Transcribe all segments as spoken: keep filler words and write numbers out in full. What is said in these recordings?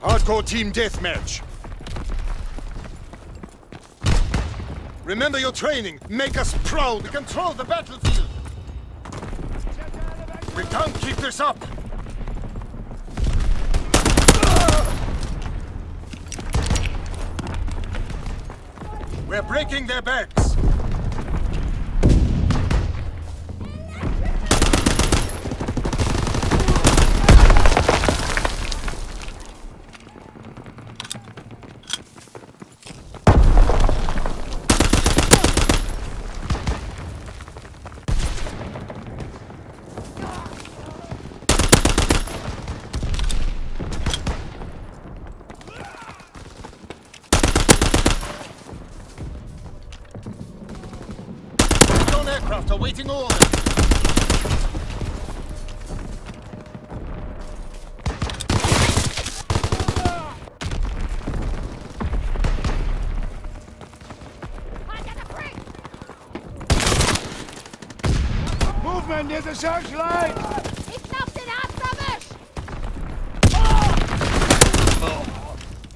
Hardcore team deathmatch. Remember your training. Make us proud. Control the battlefield. We can't keep this up. We're breaking their backs. Aircraft awaiting orders. Movement near the searchlight! Ich glaub, den Arzt erwischt! Oh.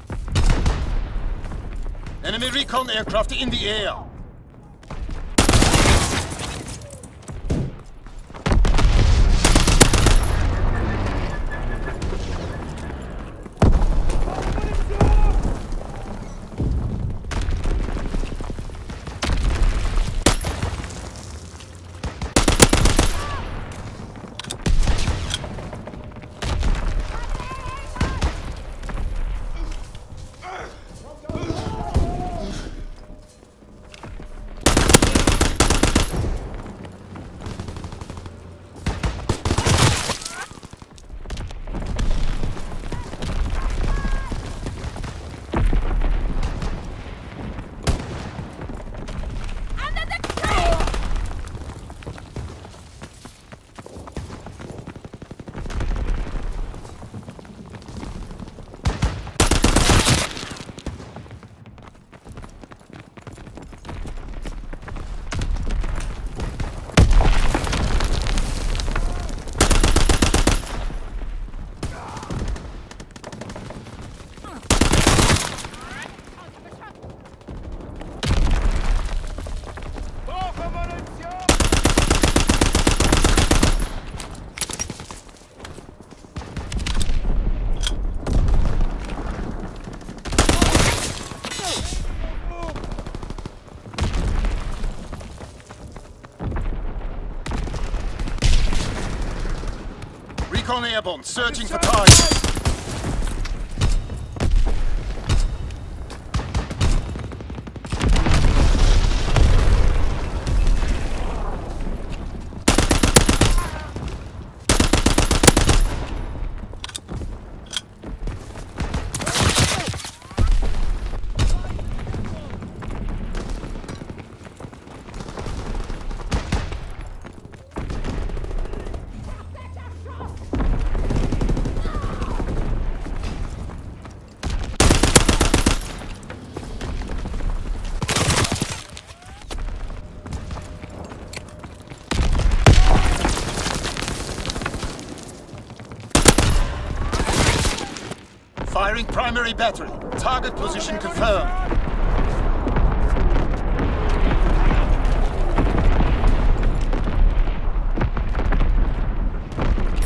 Enemy recon aircraft in the air. Recon airborne, searching for targets. Firing primary battery. Target position confirmed.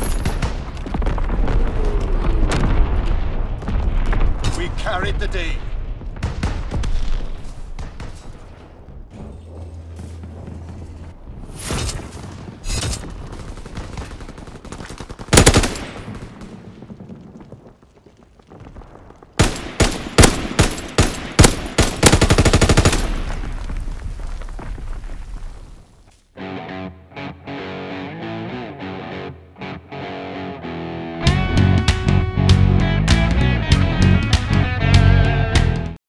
We carried the day.